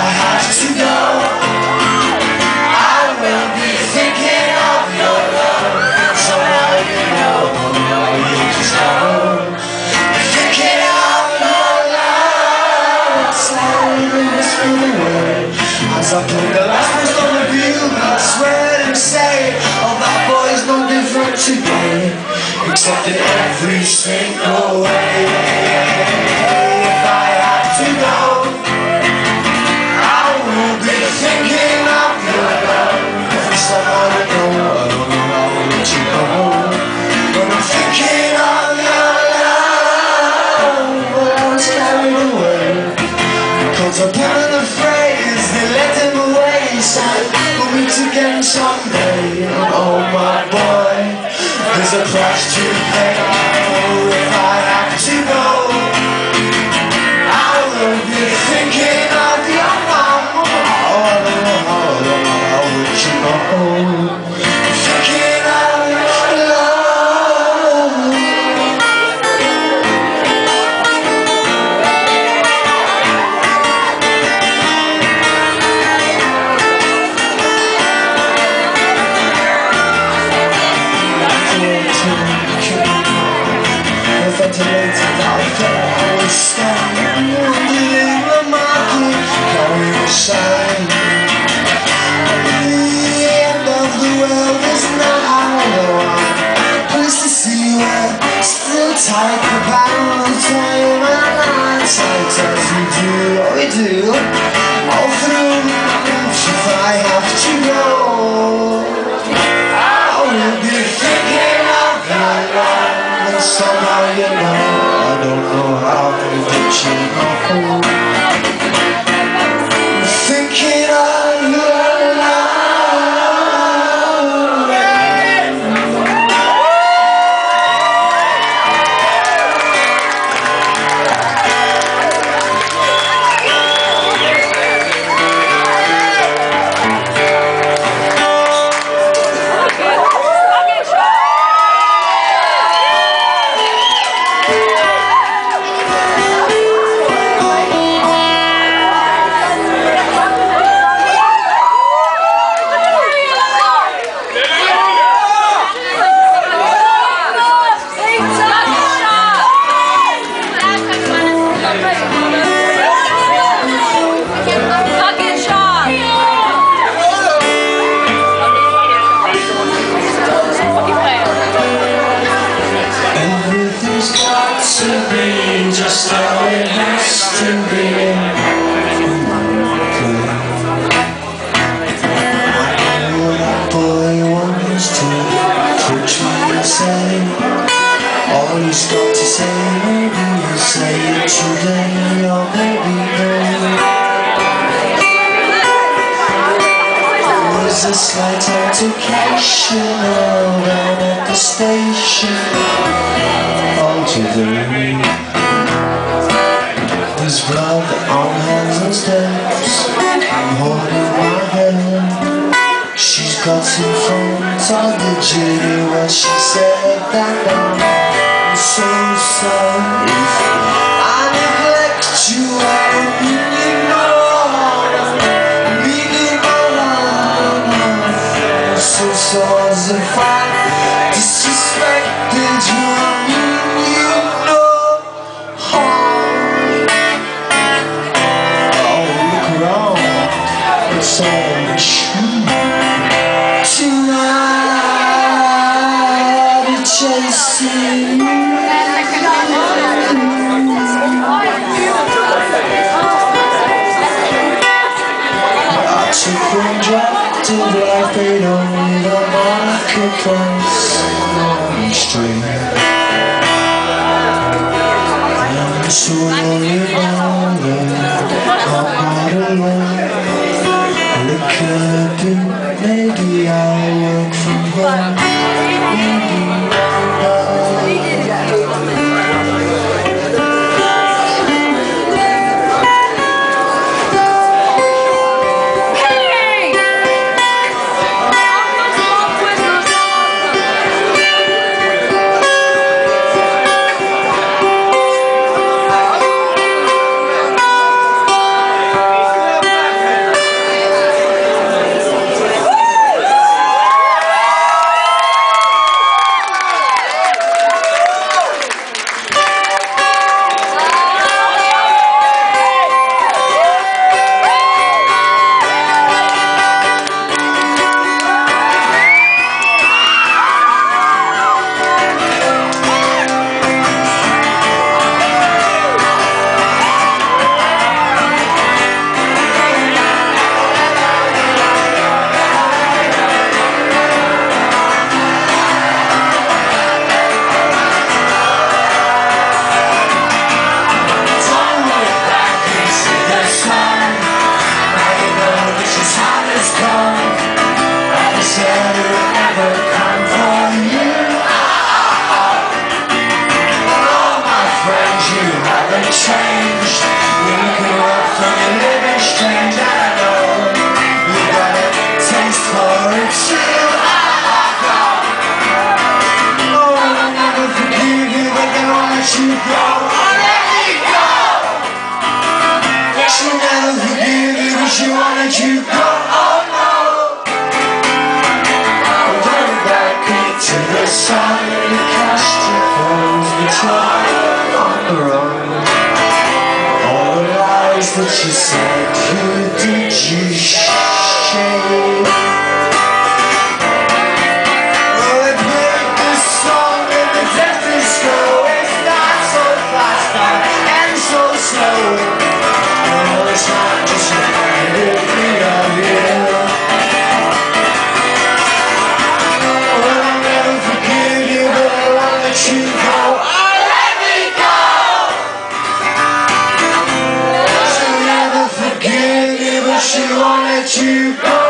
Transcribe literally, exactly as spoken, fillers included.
have to go, I will be thinking of your love. So now you know, now you just know. Thinking of your love, slowly whisper the word as I play the last words on the bugle. I swear and say, oh, that boy's no different today, except in every single way. If I had to go, I will be thinking of your love. Every someone I know, I don't know how I'll let you go, but I'm thinking of your love. But I was carried away, cause I'm pulling the phrase, they let him away. Said, we'll meet again someday. And oh my boy, there's a price to pay. Oh, if I have to go, I will be thinking of your mom. Oh, I don't know how, I don't know how would you know. Thinking of your love. Ventilated, I felt I was standing in the market, carrying a sign. The end of the world is now. I'm pleased to see you still tight the pound time and nights like as we do, what we do all through. If I have to go, I will be thinking of your love. Somehow you know, I don't know how to let you know. Thinking of your love. Just how it has to be. I know that boy wants to touch me and say all he's got to say. Maybe he'll say it today, or maybe no. There was a slight altercation down at the station. All today. There's blood on hands and steps. I'm holding my hand. She's got in front of the jury when she said that I'm so sorry if I neglect you. I mean you know, meaning my love. I'm so sorry if I disrespected you. I mean you know. So tonight we're chasing. I took one drop to life, they don't need a marketplace on the street. And so you know, I'm not alone. It could be, maybe I'll work from home. Maybe won't let you go. Oh no. Going back into the sun, you cast your clothes between on the road. All the lies that you said, who did you shame? Well, they played this song in the death disco. It's not so fast and so slow. No, it's not just a minute of you. Well, I'll never forgive you, but I won't let you go. Oh, let me go. She'll never forgive you, but she won't let you go.